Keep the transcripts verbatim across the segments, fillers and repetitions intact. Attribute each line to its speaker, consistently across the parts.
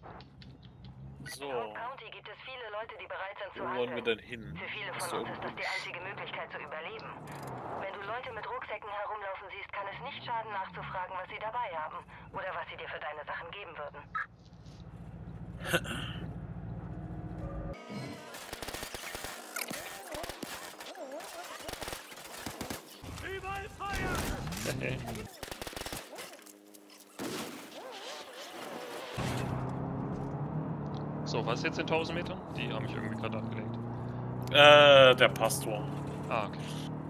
Speaker 1: So.
Speaker 2: Im County gibt es viele Leute, die bereit sind zu
Speaker 1: Wo wollen wir
Speaker 2: handeln.
Speaker 1: denn hin?
Speaker 2: Für viele
Speaker 1: Hast
Speaker 2: von
Speaker 1: du
Speaker 2: uns ist das die einzige Möglichkeit zu überleben. Wenn du Leute mit Rucksäcken herumlaufen siehst, kann es nicht schaden, nachzufragen, was sie dabei haben oder was sie dir für deine Sachen geben würden.
Speaker 3: Überall Feuer!
Speaker 4: So, was jetzt in tausend Metern? Die haben mich irgendwie gerade abgelenkt.
Speaker 1: Äh, der Pastor.
Speaker 4: Ah, okay.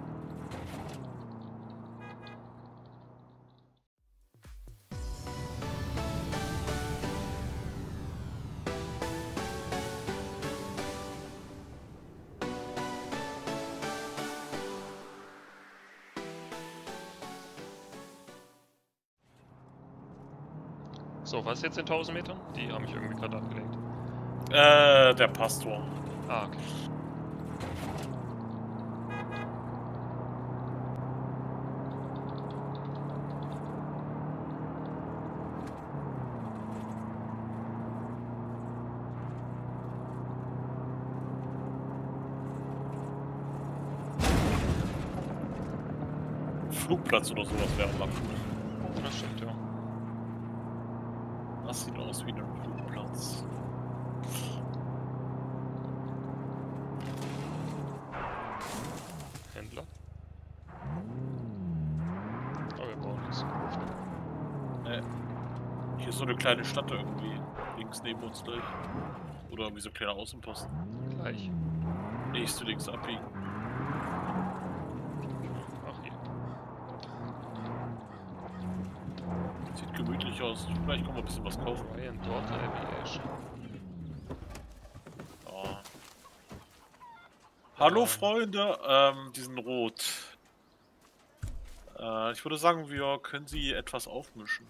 Speaker 4: So, was jetzt in tausend Metern? Die haben mich irgendwie gerade abgelenkt.
Speaker 1: Äh, der Pastor.
Speaker 4: Ah, okay.
Speaker 1: Flugplatz oder sowas wäre mal cool.
Speaker 4: Das stimmt, ja.
Speaker 1: Das sieht aus wie ein Flugplatz.
Speaker 4: Händler. Oh, wir brauchen nichts.
Speaker 1: Äh, hier ist so eine kleine Stadt irgendwie. Links neben uns gleich. Oder irgendwie so ein kleiner Außenposten.
Speaker 4: Gleich.
Speaker 1: Nächste links abbiegen.
Speaker 4: Ach, hier.
Speaker 1: Sieht gemütlich aus. Vielleicht können wir ein bisschen was kaufen.
Speaker 4: Ryan Daughter Aviation.
Speaker 1: Oh. Hallo
Speaker 4: Ähm.
Speaker 1: Freunde, ähm, die sind rot. Äh, ich würde sagen, wir können sie etwas aufmischen.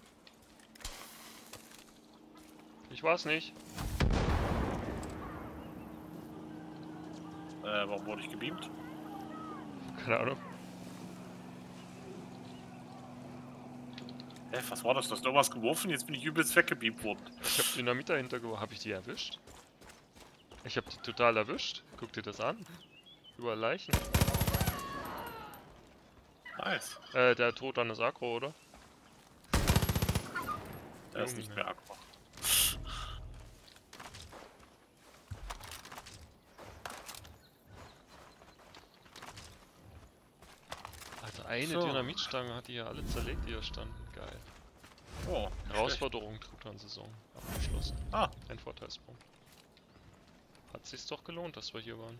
Speaker 4: Ich weiß nicht.
Speaker 1: Äh, warum wurde ich gebeamt?
Speaker 4: Keine Ahnung.
Speaker 1: Hä, was war das? Du hast doch was geworfen? Jetzt bin ich übelst weggebeamt worden.
Speaker 4: Ich hab Dynamit dahinter geworfen. Hab ich die erwischt? Ich hab die total erwischt. Guck dir das an. Überall Leichen.
Speaker 1: Nice.
Speaker 4: Äh, der Tod an das Agro, oder?
Speaker 1: Er ist nicht mehr Aqua.
Speaker 4: Also eine
Speaker 1: So.
Speaker 4: Dynamitstange hat die ja alle zerlegt, die hier standen. Geil.
Speaker 1: Oh,
Speaker 4: Herausforderung Truthahn-Saison abgeschlossen.
Speaker 1: Ah.
Speaker 4: Ein Vorteilspunkt. Hat sich's doch gelohnt, dass wir hier waren.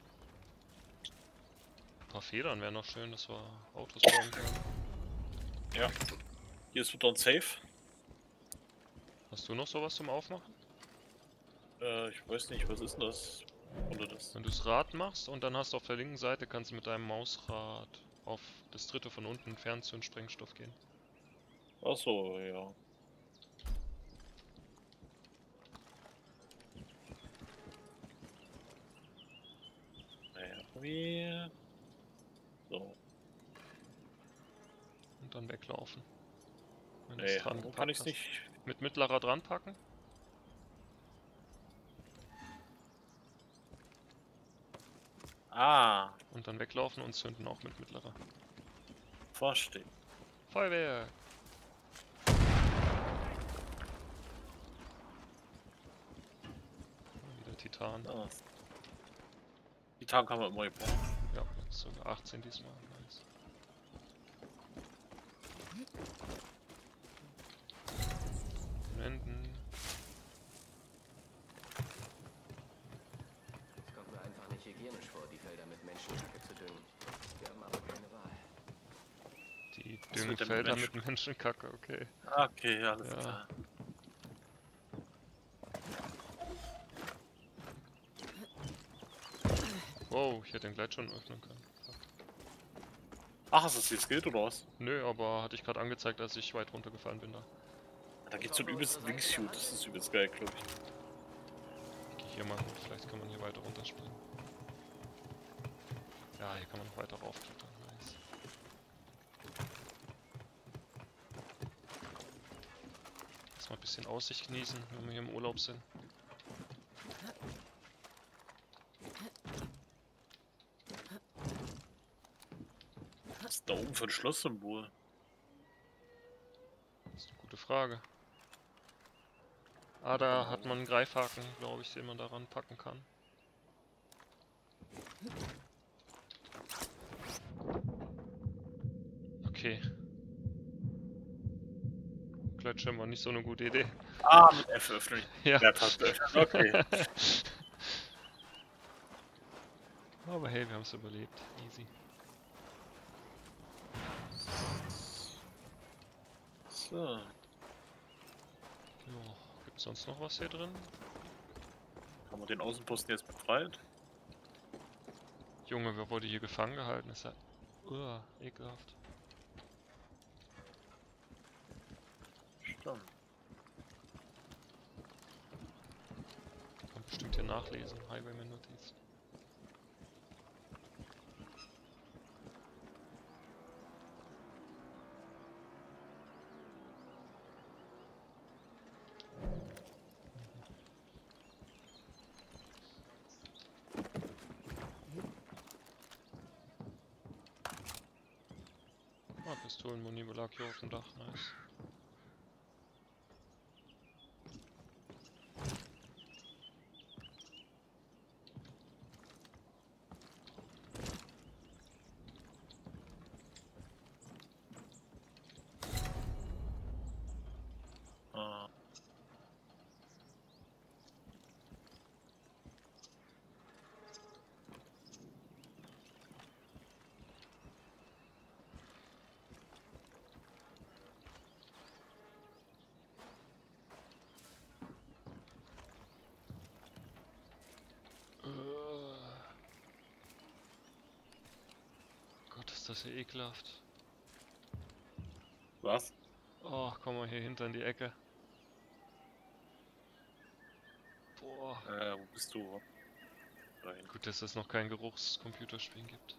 Speaker 4: Ein paar Federn wären noch schön, dass wir Autos bauen können.
Speaker 1: Ja. Hier ist wieder ein Safe.
Speaker 4: Hast du noch sowas zum Aufmachen?
Speaker 1: Äh, ich weiß nicht, was ist denn das? Oder das?
Speaker 4: Wenn du das Rad machst und dann hast du auf der linken Seite, kannst du mit deinem Mausrad auf das dritte von unten Fernzündsprengstoff gehen.
Speaker 1: Ach so, ja. Naja, wie... So.
Speaker 4: Und dann weglaufen. Wenn du
Speaker 1: Nee,
Speaker 4: es dran
Speaker 1: wo
Speaker 4: gepackt
Speaker 1: kann ich's
Speaker 4: hast.
Speaker 1: nicht...
Speaker 4: Mit mittlerer dran packen?
Speaker 1: Ah,
Speaker 4: Und dann weglaufen und zünden auch mit mittlerer.
Speaker 1: verstehe.
Speaker 4: Feuerwehr! Wieder Titan.
Speaker 1: Ah. Die Tage kann man immer gebrauchen.
Speaker 4: Ja, jetzt sogar achtzehn diesmal. Nice. Wenden.
Speaker 5: Es kommt mir einfach nicht hygienisch vor, die Felder mit Menschenkacke zu düngen. Wir haben aber keine Wahl.
Speaker 4: Die
Speaker 1: Was wird denn mit
Speaker 4: Düngenfelder
Speaker 1: Menschen-
Speaker 4: mit Menschenkacke, okay.
Speaker 1: Okay, alles
Speaker 4: Ja.
Speaker 1: klar.
Speaker 4: Wow, ich hätte den Gleitschirm öffnen können. Fuck.
Speaker 1: Ach, hast du das jetzt gilt oder was?
Speaker 4: Nö, aber hatte ich gerade angezeigt, als ich weit runtergefallen bin da.
Speaker 1: Da gibt's so einen übelsten Wingsuit, das ist übelst geil, glaube ich.
Speaker 4: Ich gehe hier mal gut, vielleicht kann man hier weiter runterspringen. Ja, hier kann man noch weiter raufklettern, nice. erstmal ein bisschen Aussicht genießen, wenn wir hier im Urlaub sind.
Speaker 1: Was ist da oben für ein Schlosssymbol?
Speaker 4: Das ist eine gute Frage. Ah, da hat man einen Greifhaken, glaube ich, den man daran packen kann. Okay. Gleitschirm war nicht so eine gute Idee.
Speaker 1: Ah, mit F öffnen.
Speaker 4: Ja.
Speaker 1: Ja, Taste. Okay.
Speaker 4: Aber hey, wir haben es überlebt. Easy.
Speaker 1: So.
Speaker 4: Jo, gibt's sonst noch was hier drin?
Speaker 1: Haben wir den Außenposten jetzt befreit?
Speaker 4: Junge, wer wurde hier gefangen gehalten? Ist ja uah, ekelhaft.
Speaker 1: Stimmt.
Speaker 4: Kann bestimmt hier nachlesen. Highwayman Notiz. Ah, Pistolenmuni belag hier auf dem Dach, nice.
Speaker 1: Ah.
Speaker 4: Gott, ist das hier ekelhaft.
Speaker 1: Was?
Speaker 4: Oh, komm mal hier hinter in die Ecke. Boah.
Speaker 1: Äh, wo bist du? Dahin.
Speaker 4: Gut, dass es noch kein Geruchscomputerspiel gibt.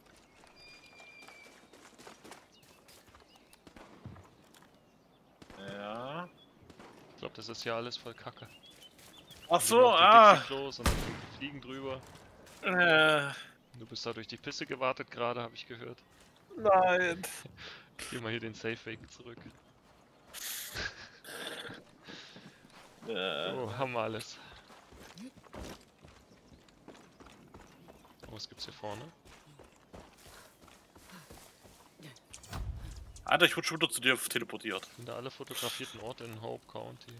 Speaker 1: Ja.
Speaker 4: Ich glaube, das ist ja alles voll Kacke.
Speaker 1: Ach
Speaker 4: Hier
Speaker 1: so,
Speaker 4: noch die
Speaker 1: ah!
Speaker 4: Dixie-Klos und dann die fliegen drüber.
Speaker 1: Äh,
Speaker 4: Du bist da durch die Pisse gewartet gerade, habe ich gehört.
Speaker 1: nein.
Speaker 4: Geh mal hier den Safe-Weg zurück.
Speaker 1: Äh,
Speaker 4: Oh, haben wir alles. Oh, was gibt's hier vorne?
Speaker 1: Alter, ich wurde schon wieder zu dir teleportiert.
Speaker 4: Sind da alle fotografierten Orte in Hope County?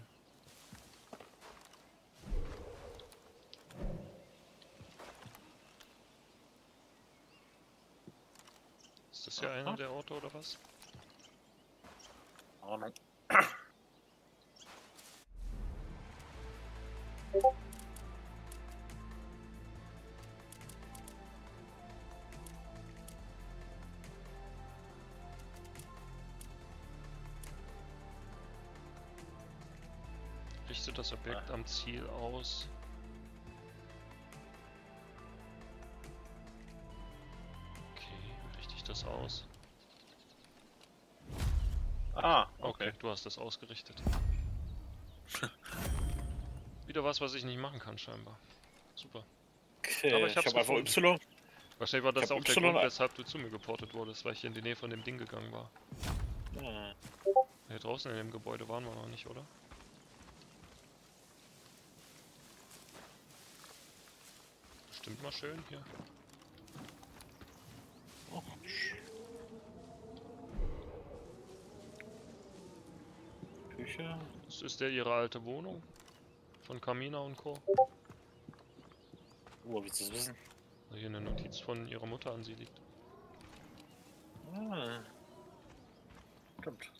Speaker 4: Ist das hier einer der Orte oder was?
Speaker 1: Ahnung.
Speaker 4: Richtet das Objekt am Ziel aus. Okay, wie richte ich das aus?
Speaker 1: Ah,
Speaker 4: Okay,
Speaker 1: okay.
Speaker 4: du hast das ausgerichtet. Wieder was, was ich nicht machen kann, scheinbar. Super.
Speaker 1: Okay,
Speaker 4: Aber ich
Speaker 1: ich
Speaker 4: hab's
Speaker 1: habe einfach
Speaker 4: gefunden.
Speaker 1: Y.
Speaker 4: Wahrscheinlich war das
Speaker 1: Ich hab
Speaker 4: auch der
Speaker 1: Y
Speaker 4: Grund, weshalb du zu mir geportet wurdest, weil ich hier in die Nähe von dem Ding gegangen war.
Speaker 1: Hm.
Speaker 4: Hier draußen in dem Gebäude waren wir noch nicht, oder? Bestimmt mal schön hier.
Speaker 1: Oh. Küche.
Speaker 4: Das ist der ihre alte Wohnung. Von Kamina und Co.
Speaker 1: Oh, willst du das wissen?
Speaker 4: Da hier eine Notiz von ihrer Mutter an sie liegt.
Speaker 1: Ah. Stimmt.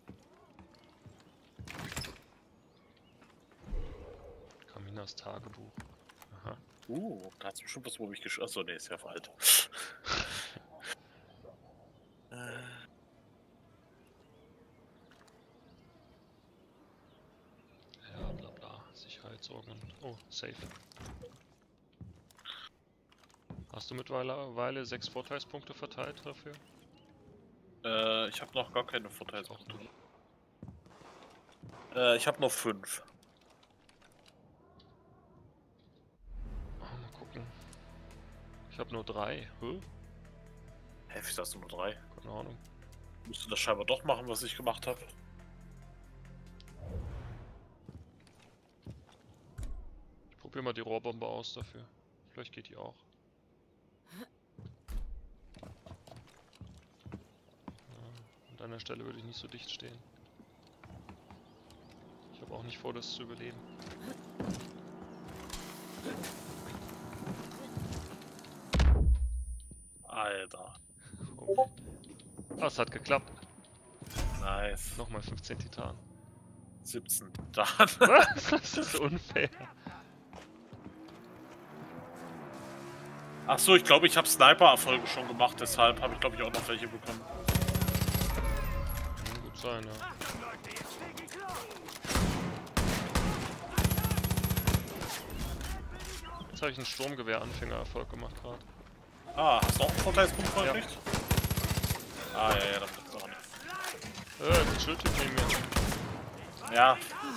Speaker 4: Kaminas Tagebuch. Aha.
Speaker 1: Uh, da hat's bestimmt was, wo mich gesch... Achso, nee, ist ja alt. äh.
Speaker 4: Ja, bla bla. Sicherheitssorgen. Oh, safe. Hast du mittlerweile sechs Vorteilspunkte verteilt dafür?
Speaker 1: Äh, ich habe noch gar keine Vorteilspunkte.
Speaker 4: Auch nicht.
Speaker 1: Äh, ich habe noch fünf.
Speaker 4: Oh, mal gucken. Ich habe nur drei. Hä?
Speaker 1: Hä, wieso hast du nur drei?
Speaker 4: Keine Ahnung.
Speaker 1: Musst du das scheinbar doch machen, was ich gemacht habe.
Speaker 4: Ich probiere mal die Rohrbombe aus dafür. Vielleicht geht die auch. Ja, an deiner Stelle würde ich nicht so dicht stehen. Ich habe auch nicht vor, das zu überleben.
Speaker 1: Alter.
Speaker 4: Oh. Ah, es hat geklappt.
Speaker 1: Nice.
Speaker 4: Nochmal fünfzehn Titan.
Speaker 1: siebzehn. Dann.
Speaker 4: Was? Das ist unfair.
Speaker 1: Ach so, ich glaube, ich habe Sniper-Erfolge schon gemacht, deshalb habe ich, glaube ich, auch noch welche bekommen.
Speaker 4: Kann gut sein, ja. Jetzt habe ich einen Sturmgewehr-Anfänger-Erfolg gemacht gerade.
Speaker 1: Ah, hast du auch einen Vorteilspunkt
Speaker 4: Ja.
Speaker 1: gekriegt? Ah, ja, ja, dann wird's auch nicht.
Speaker 4: Äh, ein Schildtyp neben mir.
Speaker 1: Ja.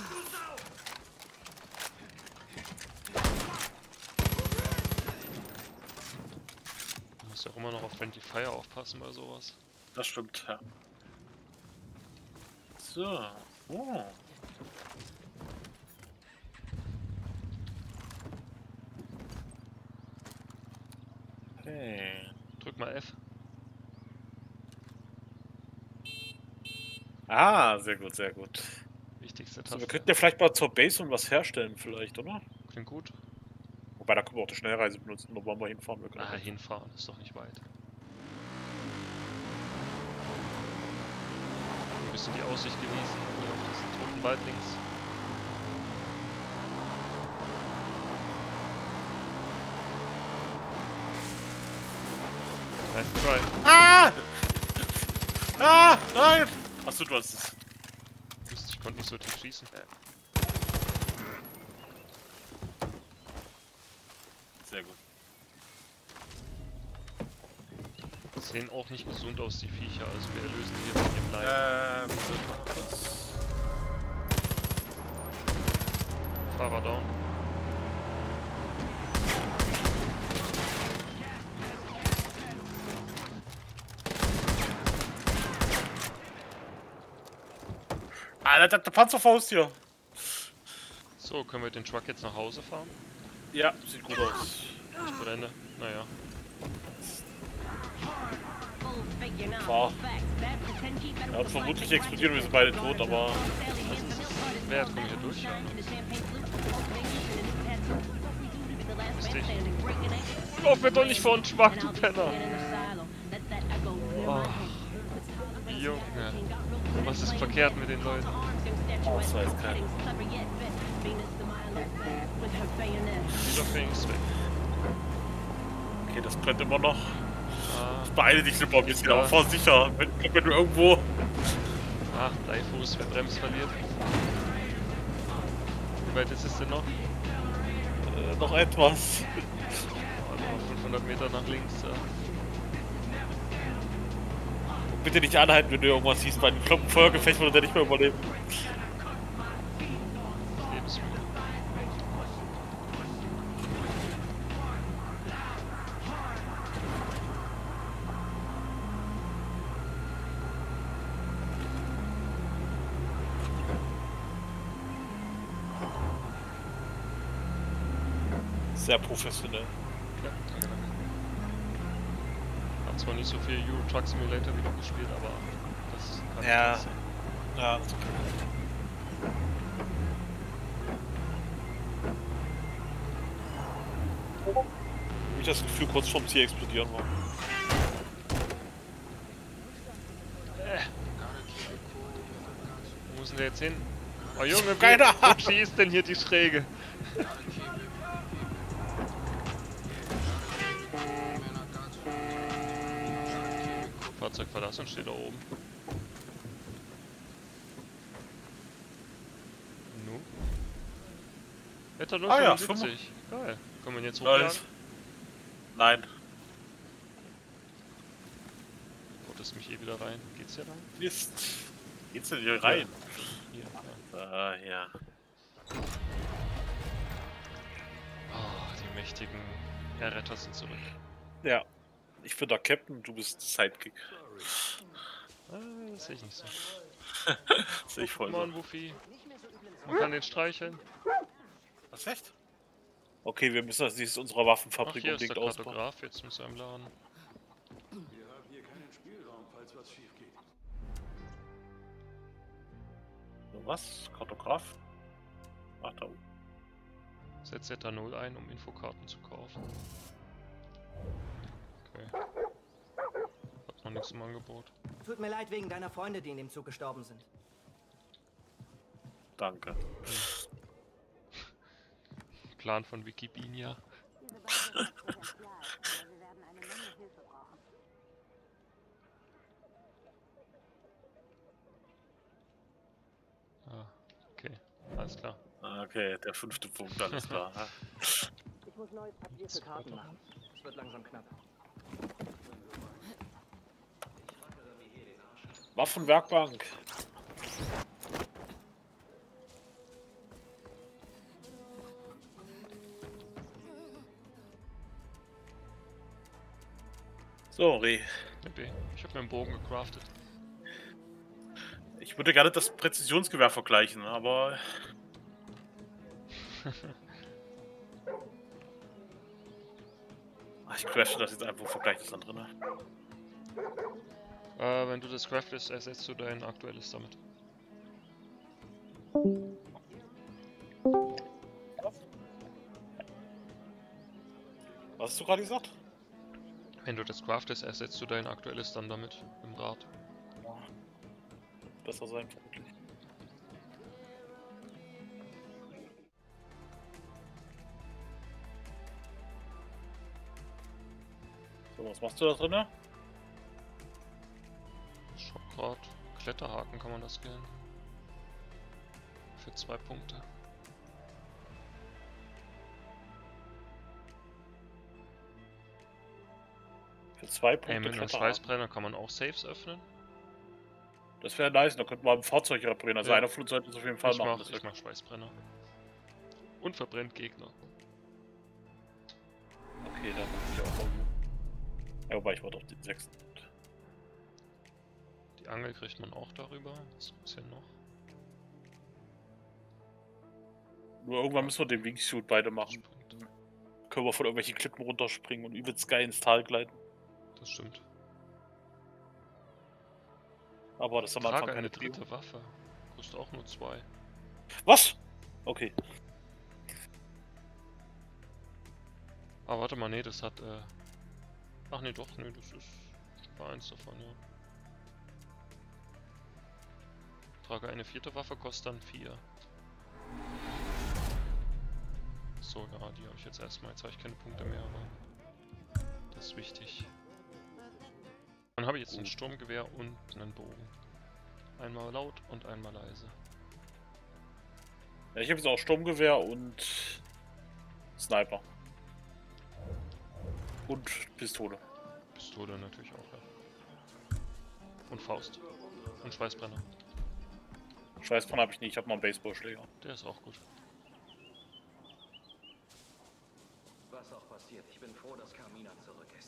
Speaker 4: Du musst ja auch immer noch auf Friendly Fire aufpassen bei sowas.
Speaker 1: Das stimmt, ja. So. Oh. Hey.
Speaker 4: Drück mal F.
Speaker 1: Ah, sehr gut, sehr gut.
Speaker 4: Wichtigste
Speaker 1: So, wir
Speaker 4: Taste.
Speaker 1: könnten ja vielleicht mal zur Base und was herstellen, vielleicht, oder?
Speaker 4: Klingt gut.
Speaker 1: Wobei, da können wir auch die Schnellreise benutzen, da wollen wir hinfahren. Wir können
Speaker 4: Ah,
Speaker 1: auch-
Speaker 4: hinfahren, ist doch nicht weit. Ein bisschen die Aussicht genießen, hier auf diesen toten Wald links. Nice try.
Speaker 1: Ah! Ah! Nein! Achso, du hast es.
Speaker 4: Mist, ich konnte nicht so tief schießen.
Speaker 1: Sehr gut.
Speaker 4: Sehen auch nicht gesund aus, die Viecher, also wir erlösen hier von dem Leid.
Speaker 1: Ähm, mal kurz.
Speaker 4: Fahrer down.
Speaker 1: Ah, der, der Panzerfaust hier.
Speaker 4: So, können wir den Truck jetzt nach Hause fahren?
Speaker 1: Ja, sieht gut aus.
Speaker 4: Ich brenne. Naja.
Speaker 1: Fahr. Er hat vermutlich explodiert und wir sind beide tot, aber.
Speaker 4: Wer kommt hier durch? Ja, ne? Ist dich. Lauf mir doch nicht vor den Schwach, du Penner! Oh. Junge. Was ist verkehrt mit den Leuten?
Speaker 1: Das weiß keiner.
Speaker 4: Dieser Fang ist weg.
Speaker 1: Okay, das brennt immer noch.
Speaker 4: Ah,
Speaker 1: Beeile dich lieber ein bisschen,
Speaker 4: Ja.
Speaker 1: aber fahr sicher. Wenn, wenn du irgendwo.
Speaker 4: ah Bleifuß, wer Brems verliert. Wie weit ist es denn noch?
Speaker 1: Äh, noch etwas.
Speaker 4: Oh, noch fünfhundert Meter nach links. Ja.
Speaker 1: Bitte nicht anhalten, wenn du irgendwas siehst. Bei einem Kloppenfeuergefecht würde der nicht mehr überleben.
Speaker 4: Lebensmittel.
Speaker 1: Sehr professionell.
Speaker 4: Ja, danke, danke. Hab zwar nicht so viel Euro Truck Simulator wieder gespielt, aber das kann
Speaker 1: Ja.
Speaker 4: nicht sein.
Speaker 1: Ja, das ist okay. Ich das Gefühl, kurz vorm Ziel explodieren war.
Speaker 4: Wo muss denn der jetzt hin? Oh Junge,
Speaker 1: Keine
Speaker 4: wie
Speaker 1: Ahnung.
Speaker 4: rutschi ist denn hier die Schräge? Fahrzeug verlassen steht da oben. Nu? Wetter
Speaker 1: Ah ja,
Speaker 4: fünfundsiebzig. Geil. Können wir ihn jetzt
Speaker 1: Nice.
Speaker 4: hochladen?
Speaker 1: Nein.
Speaker 4: Haut es mich eh wieder rein. Geht's hier rein?
Speaker 1: Mist. Geht's denn hier rein?
Speaker 4: Hier, ja.
Speaker 1: Äh, ja.
Speaker 4: Oh, die mächtigen Erretter sind zurück.
Speaker 1: Ja. Ich bin der Captain, du bist Sidekick.
Speaker 4: Ah, das sehe ich nicht so.
Speaker 1: Sehe ich voll
Speaker 4: Mann,
Speaker 1: so.
Speaker 4: Wuffi. Man kann den streicheln.
Speaker 1: Was, echt? Okay, wir müssen das dieses unserer Waffenfabrik
Speaker 4: Ach, hier ist der
Speaker 1: unbedingt ausbauen.
Speaker 4: Kartograf jetzt mit seinem Laden.
Speaker 3: Wir haben hier keinen Spielraum, falls was schief geht.
Speaker 1: So, was? Kartograf? Ach, da oben.
Speaker 4: Setzt Zeta null ein, um Infokarten zu kaufen. Okay. Hat noch nichts im Angebot.
Speaker 6: Tut mir leid wegen deiner Freunde, die in dem Zug gestorben sind.
Speaker 1: Danke.
Speaker 4: Plan von Wikipedia.
Speaker 7: Diese Basis ist sehr klar, aber wir werden eine Menge Hilfe brauchen.
Speaker 4: Ah, okay. Alles klar.
Speaker 1: Okay, der fünfte Punkt, alles klar.
Speaker 6: Ich muss neues Papier für Karten machen. Es wird langsam knapp.
Speaker 1: Waffenwerkbank. Sorry.
Speaker 4: Okay. Ich habe mir einen Bogen gecraftet.
Speaker 1: Ich würde gerne das Präzisionsgewehr vergleichen, aber... Ach, ich crafte das jetzt einfach, vergleiche das dann drin.
Speaker 4: Äh, wenn du das craftest, ersetzt du dein aktuelles damit.
Speaker 1: Was hast du gerade gesagt?
Speaker 4: Wenn du das craftest, ersetzt du dein aktuelles dann damit im Rad.
Speaker 1: Besser sein, vermutlich. So, was machst du da drin?
Speaker 4: Ich schau grad. Kletterhaken kann man das skillen. Für zwei Punkte.
Speaker 1: Für zwei
Speaker 4: Ey,
Speaker 1: Punkte
Speaker 4: mit einem
Speaker 1: Kletterhaken.
Speaker 4: Schweißbrenner kann man auch Saves öffnen.
Speaker 1: Das wäre nice, da könnte man ein Fahrzeug reparieren. Also
Speaker 4: Ja.
Speaker 1: einer von uns sollte es auf jeden Fall
Speaker 4: Ich
Speaker 1: machen.
Speaker 4: mach,
Speaker 1: Das
Speaker 4: ich
Speaker 1: wär-
Speaker 4: mach Schweißbrenner. Und verbrennt Gegner.
Speaker 1: Okay, dann mach ich auch irgendwo. Ja, wobei ich warte auf den sechsten.
Speaker 4: Die Angel kriegt man auch darüber. Was gibt's hier noch?
Speaker 1: Nur irgendwann müssen wir den Wingsuit beide machen.
Speaker 4: Springt.
Speaker 1: Können wir von irgendwelchen Klippen runterspringen und übelst geil ins Tal gleiten.
Speaker 4: Das stimmt.
Speaker 1: Aber das ist am Anfang
Speaker 4: Trage
Speaker 1: keine
Speaker 4: eine
Speaker 1: Trio.
Speaker 4: dritte Waffe. Kostet auch nur zwei.
Speaker 1: Was? Okay.
Speaker 4: Ah, warte mal, nee, das hat, äh... Ach nee, doch, nee, das ist... war eins davon, ja. Trage eine vierte Waffe, kostet dann vier. So, ja, die habe ich jetzt erstmal. Jetzt habe ich keine Punkte mehr, aber... Das ist wichtig. Dann habe ich jetzt ein Sturmgewehr und einen Bogen. Einmal laut und einmal leise.
Speaker 1: Ja, ich habe jetzt auch Sturmgewehr und Sniper. Und Pistole.
Speaker 4: Pistole natürlich auch, ja. Und Faust. Und Schweißbrenner.
Speaker 1: Schweißbrenner habe ich nicht, ich habe noch einen Baseballschläger.
Speaker 4: Der ist auch gut.
Speaker 5: Was auch passiert, ich bin froh, dass Carmina zurück ist.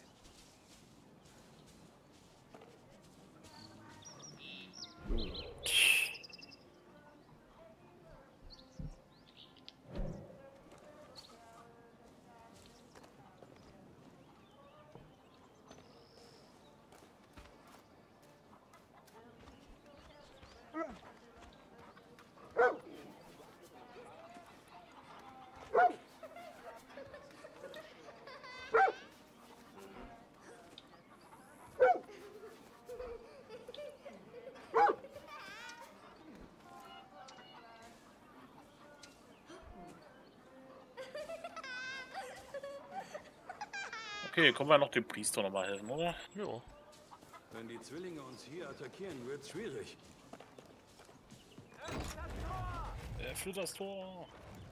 Speaker 1: Okay, können wir noch dem Priester nochmal helfen, oder?
Speaker 4: Jo.
Speaker 3: Wenn die Zwillinge uns hier attackieren, wird's schwierig.
Speaker 1: Er führt das Tor.